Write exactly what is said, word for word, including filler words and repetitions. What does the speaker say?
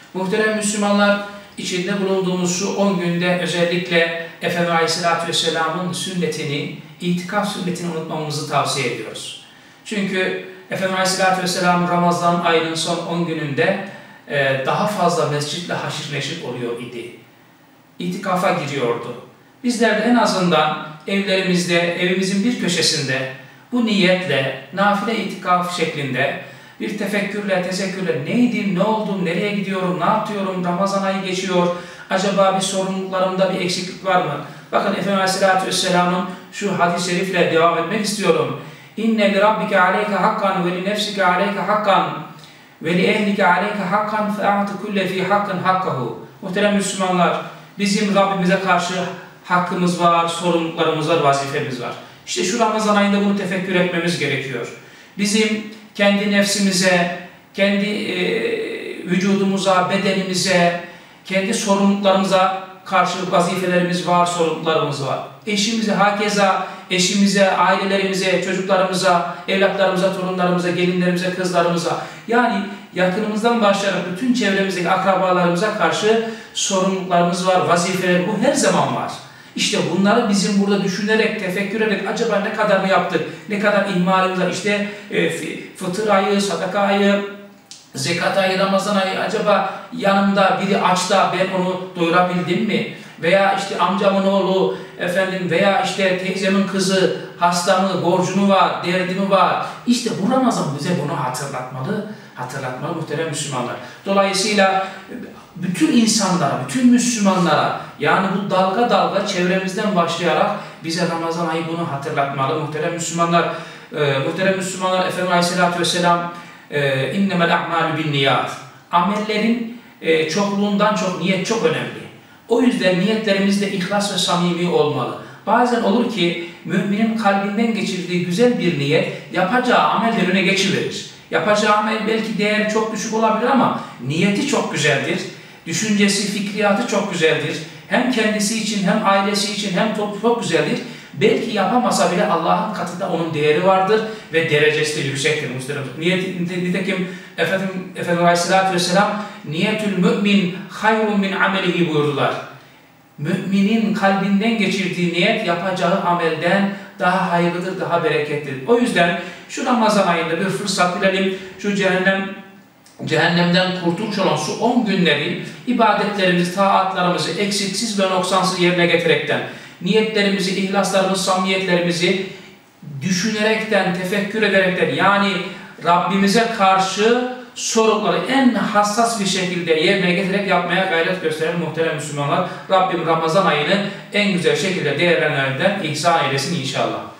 Muhterem Müslümanlar, içinde bulunduğumuz şu on günde özellikle Efendimiz Aleyhisselatü Vesselam'ın sünnetini, itikaf sünnetini unutmamamızı tavsiye ediyoruz. Çünkü Efendimiz Aleyhisselatü Vesselam Ramazan ayının son on gününde e, daha fazla mescitle haşir neşir oluyor idi. İtikafa giriyordu. Bizler de en azından evlerimizde, evimizin bir köşesinde bu niyetle, nafile itikaf şeklinde bir tefekkürle, tezekkürle neydim, ne oldum, nereye gidiyorum, ne yapıyorum, Ramazan ayı geçiyor, acaba bir sorumluluklarımda bir eksiklik var mı? Bakın Efendimiz Aleyhisselatü Vesselam'ın şu hadis-i şerifle devam etmek istiyorum. İnne li rabbike aleyke hakkan ve li nefsike aleyke hakkan ve li ehlike aleyke hakkan fe'ati kulle fi hakkan hakkahu. Muhterem Müslümanlar, bizim Rabbimize karşı hakkımız var, sorumluluklarımız var, vazifemiz var. İşte şu Ramazan ayında bunu tefekkür etmemiz gerekiyor. Bizim kendi nefsimize, kendi e, vücudumuza, bedenimize, kendi sorumluluklarımıza karşı vazifelerimiz var, sorumluluklarımız var. Eşimize, hakeza eşimize, ailelerimize, çocuklarımıza, evlatlarımıza, torunlarımıza, gelinlerimize, kızlarımıza, yani yakınımızdan başlayarak bütün çevremizdeki akrabalarımıza karşı sorumluluklarımız var, vazifeler, bu her zaman var. İşte bunları bizim burada düşünerek, tefekkür ederek acaba ne kadar mı yaptık, ne kadar ihmalimiz var, işte e, fıtır ayı, sadaka ayı, zekat ayı, Ramazan ayı, acaba yanımda biri aç da ben onu doyurabildim mi? Veya işte amcamın oğlu, efendim veya işte teyzemin kızı hasta mı, borcu mu var, derdi mi var? İşte bu Ramazan bize bunu hatırlatmalı, hatırlatmalı muhterem Müslümanlar. Dolayısıyla bütün insanlara, bütün Müslümanlara, yani bu dalga dalga çevremizden başlayarak bize Ramazan ayı bunu hatırlatmalı muhterem Müslümanlar. E, muhterem Müslümanlar, Efendimiz Aleyhisselatü Vesselam e, innemel a'malu bin niyat. Amellerin e, çokluğundan çok niyet çok önemli. O yüzden niyetlerimizde ihlas ve samimi olmalı. Bazen olur ki müminin kalbinden geçirdiği güzel bir niyet yapacağı amelden önüne geçiverir. Yapacağı amel belki değeri çok düşük olabilir ama niyeti çok güzeldir. Düşüncesi, fikriyatı çok güzeldir. Hem kendisi için, hem ailesi için, hem toplum çok güzeldir. Belki yapamasa bile Allah'ın katında onun değeri vardır ve derecesi de yüksektir muhterem. Niyet, nitekim Efendimiz, Efendimiz Aleyhisselatü Vesselam niyetül mümin hayrun min amelihi buyurdular. Müminin kalbinden geçirdiği niyet yapacağı amelden daha hayırlıdır, daha bereketlidir. O yüzden şu Ramazan ayında bir fırsat bilelim, şu cehennem cehennemden kurtulmuş olan şu on günleri ibadetlerimizi, taatlarımızı eksiksiz ve noksansız yerine getirerekten, niyetlerimizi, ihlaslarımızı, samimiyetlerimizi düşünerekten, tefekkür ederekten, yani Rabbimize karşı sorumlulukları en hassas bir şekilde yerine getirerek yapmaya gayret gösteren muhterem Müslümanlar, Rabbim Ramazan ayını en güzel şekilde değerlendirenlerden ihsan eylesin inşallah.